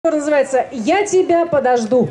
Называется «Я тебя подожду».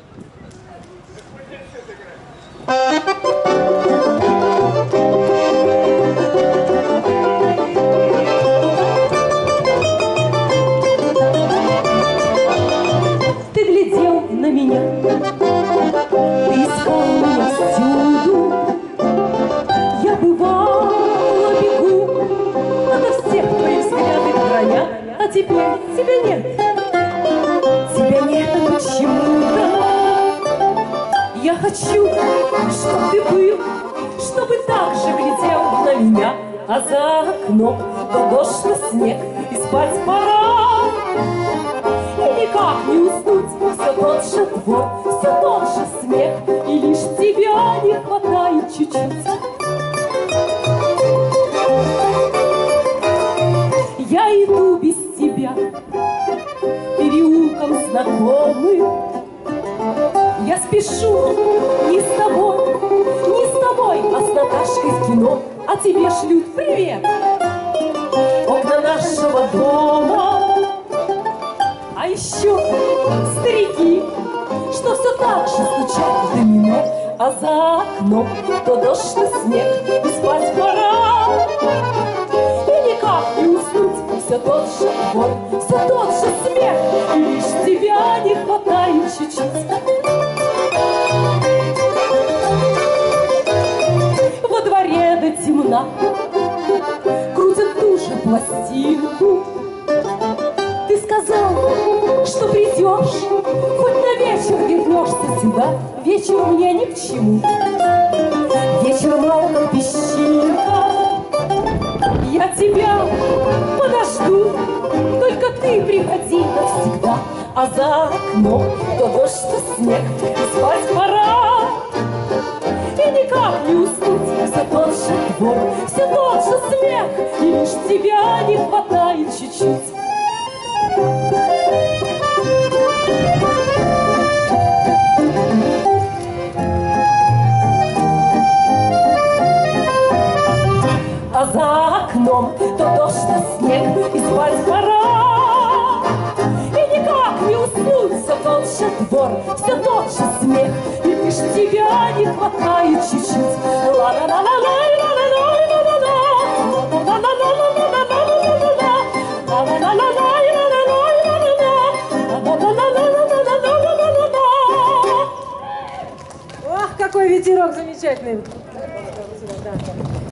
Ты глядел на меня, ты искал меня всюду. Я бывала бегу ото всех твоих взглядов броня, а теперь тебя нет. Тебя нет почему-то. Я хочу, чтоб ты был, чтобы так же глядел на меня, а за окном то дождь, то снег, и спать пора. И никак не уснуть, все тот же двор, все тот же смех, и лишь тебя не хватает чуть-чуть. Я иду без тебя переулком знакомым. Я спешу не с тобой, а с Наташкой в кино, а тебе шлют привет окна нашего дома. А еще старики, что все так же стучат в домино, а за окном то дождь, то снег, и спать пора. И никак не уснуть, все тот же двор, все тот же смех, и лишь тебя не хватает чуть-чуть. Во дворе до темна крутят ту же пластинку. Ты сказал, что придешь, хоть на вечер вернешься сюда. Вечер мне ни к чему, вечер мало как песчинка. Я тебя подожду, только ты приходи навсегда. А за окном то дождь, то снег, и спать пора. И никак не уснуть, все тот же двор, все тот же смех, и лишь тебя не хватает чуть-чуть. А за окном то дождь, то снег, и спать пора. И никак не уснуть, все тот же двор, все тот же смех, и лишь тебя не хватает чуть-чуть. Ах, какой ветерок замечательный!